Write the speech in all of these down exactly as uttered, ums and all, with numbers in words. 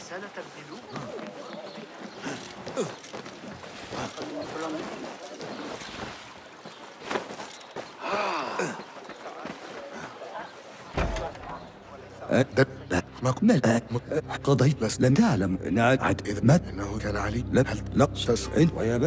رسالة الملوك. ما قضيت بس لم تعلم نعد إذ مات إنه كان علي لا هل لا تسعين ويا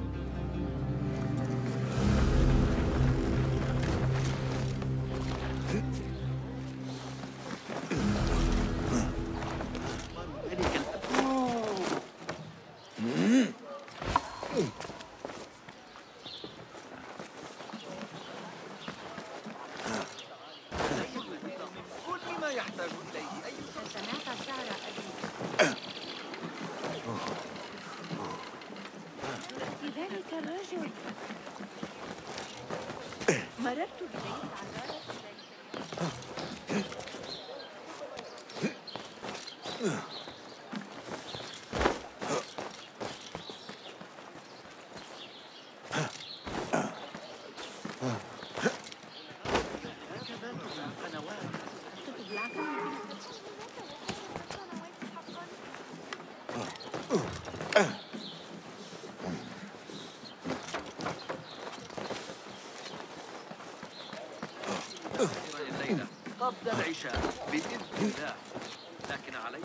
قبل العشاء بإذن الله، لكن علي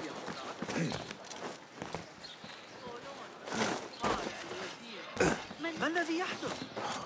ما الذي يحدث؟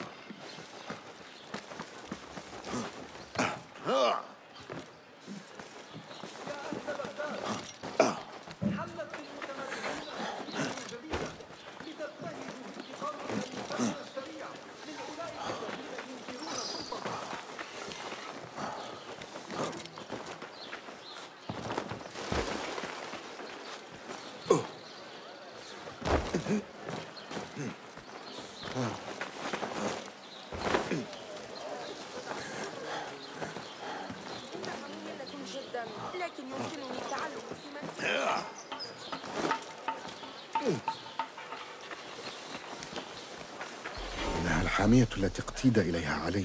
إنها الحامية التي اقتيد إليها علي.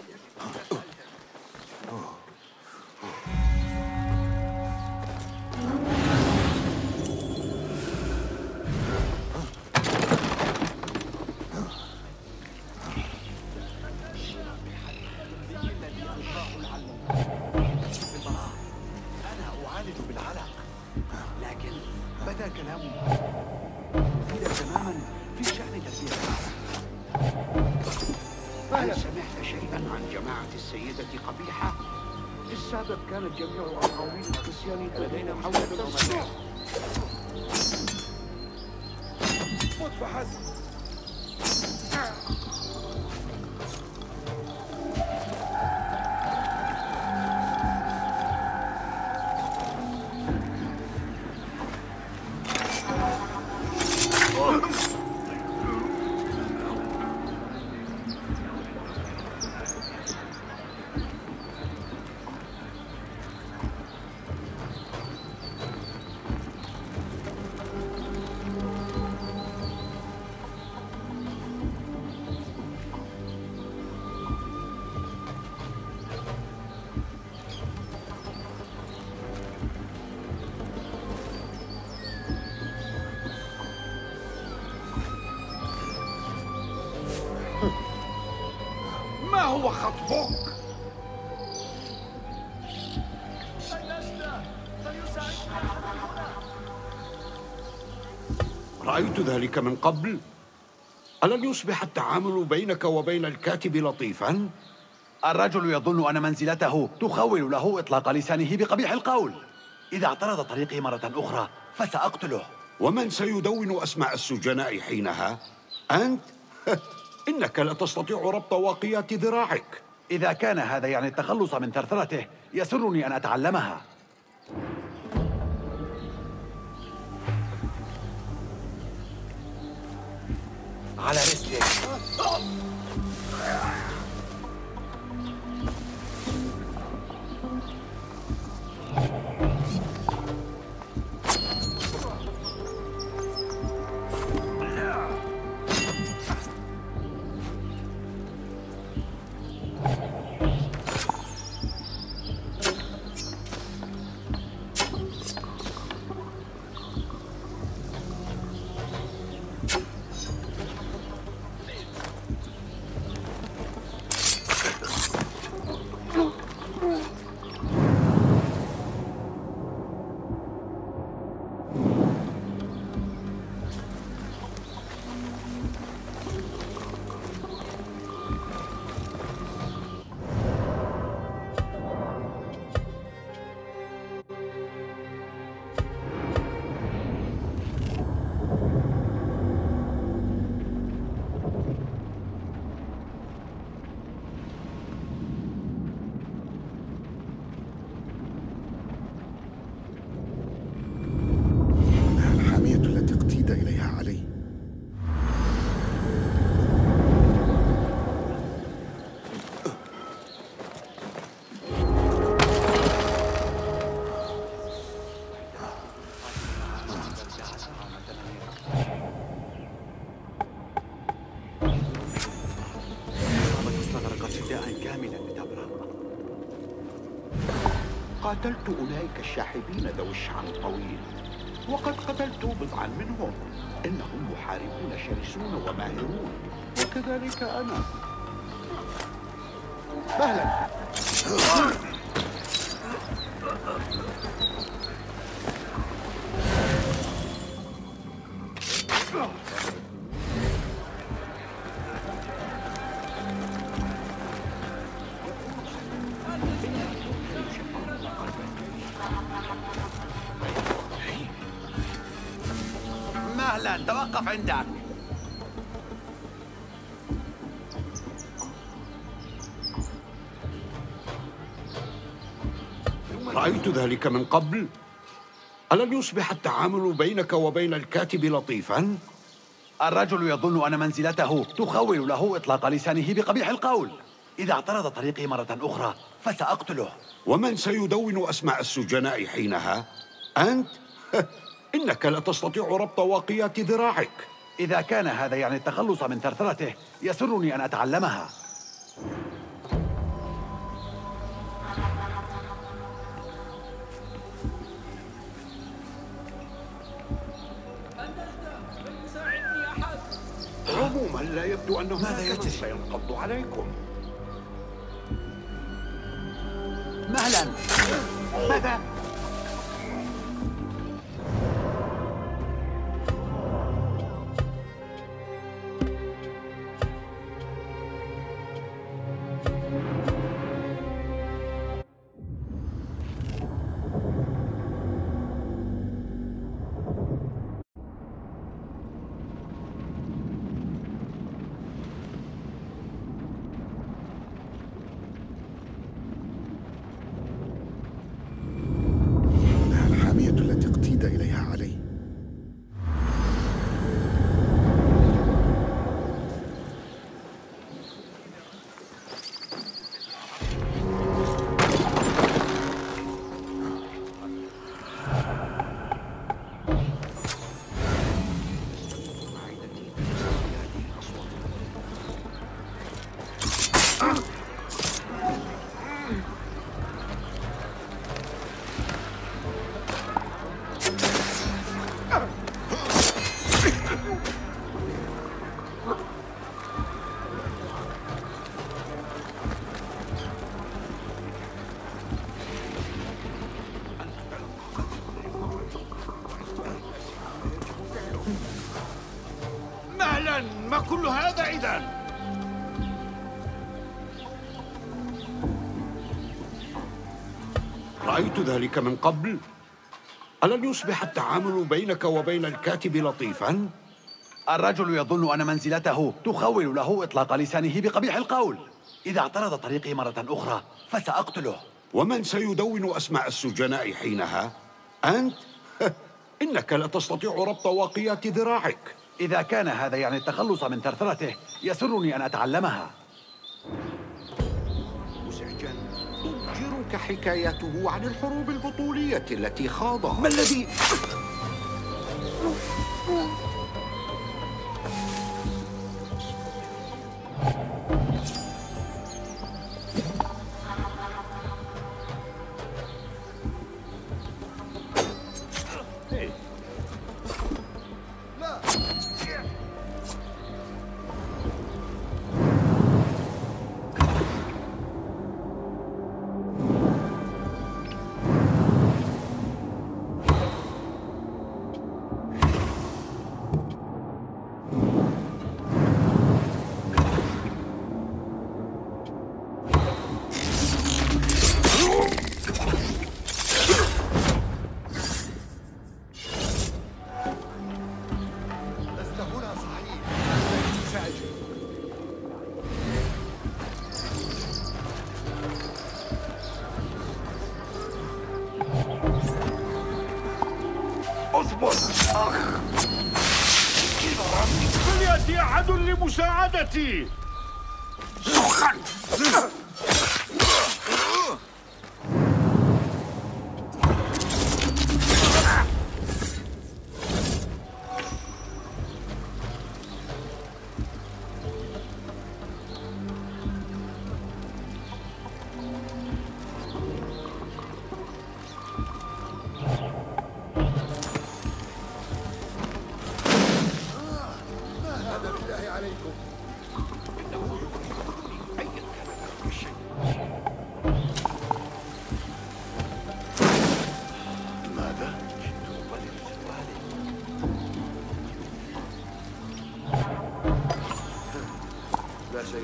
ما هو خطبك؟ رأيت ذلك من قبل. ألن يصبح التعامل بينك وبين الكاتب لطيفاً؟ الرجل يظن أن منزلته تخول له إطلاق لسانه بقبيح القول. إذا اعترض طريقي مرة أخرى فسأقتله. ومن سيدون أسماء السجناء حينها؟ أنت؟ إنك لا تستطيع ربط واقيات ذراعك. إذا كان هذا يعني التخلص من ثرثرته يسرني أن أتعلمها. على رسلك. فداء كاملا لتبرأ. قاتلت أولئك الشاحبين ذوي الشعر الطويل، وقد قتلت بضعا منهم. إنهم محاربون شرسون وماهرون، وكذلك أنا. مهلا. مهلا، توقف عندك. رأيت ذلك من قبل. ألن يصبح التعامل بينك وبين الكاتب لطيفا؟ الرجل يظن أن منزلته تخول له إطلاق لسانه بقبيح القول. إذا اعترض طريقي مرة أخرى فسأقتله. ومن سيدون أسماء السجناء حينها؟ أنت؟ إنك لا تستطيع ربط واقيات ذراعك. إذا كان هذا يعني التخلص من ثرثرته يسرني أن أتعلمها. عموما لا يبدو أنه ماذا يجري؟ سينقض عليكم. مهلا. ماذا؟ الحامية التي اقتيد إليها علي. مهلا، ما كل هذا إذن؟ رأيت ذلك من قبل. ألن يصبح التعامل بينك وبين الكاتب لطيفا؟ الرجل يظن أن منزلته تخول له إطلاق لسانه بقبيح القول. إذا اعترض طريقي مرة أخرى فسأقتله. ومن سيدون أسماء السجناء حينها؟ أنت؟ إنك لا تستطيع ربط واقيات ذراعك. إذا كان هذا يعني التخلص من ثرثرته يسرني أن أتعلمها. مزعجا. تبجرك حكايته عن الحروب البطولية التي خاضها. ما الذي؟ اصبر. أخ. فليأتي أحد لمساعدتي. سخن.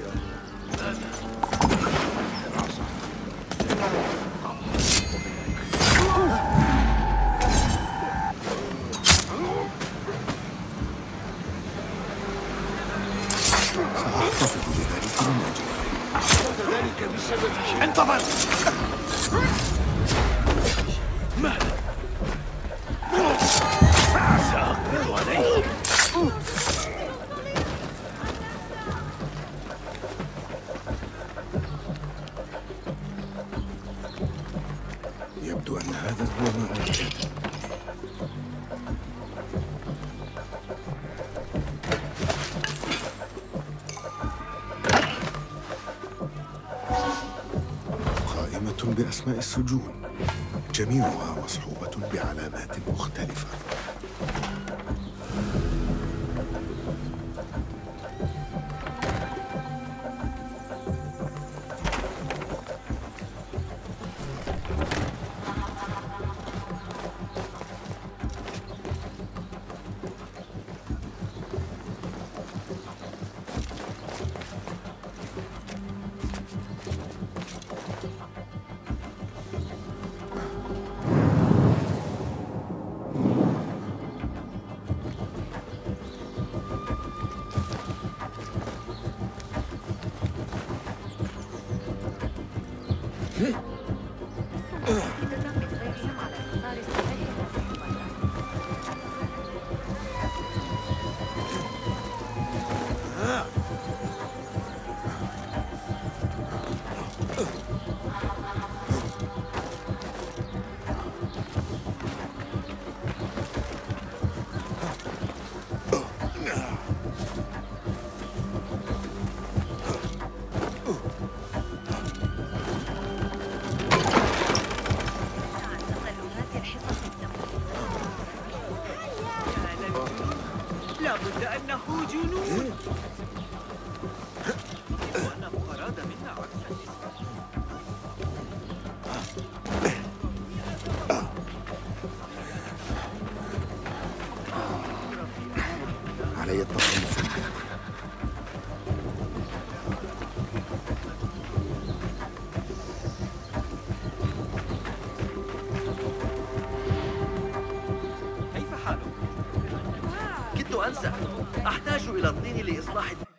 سأحتفظ بذلك من أجلك. ذلك بسبب شيء. انتظر. مهلا. سأقبض عليك. يبدو أن هذا هو ما أريد. قائمة بأسماء السجون، جميعها مصحوبة بعلامات مختلفة. لابد أنه جنون. وأنه أراد منا عكس علي التصرف. كيف حالك؟ كدت أنسى. أحتاج إلى الطين لإصلاح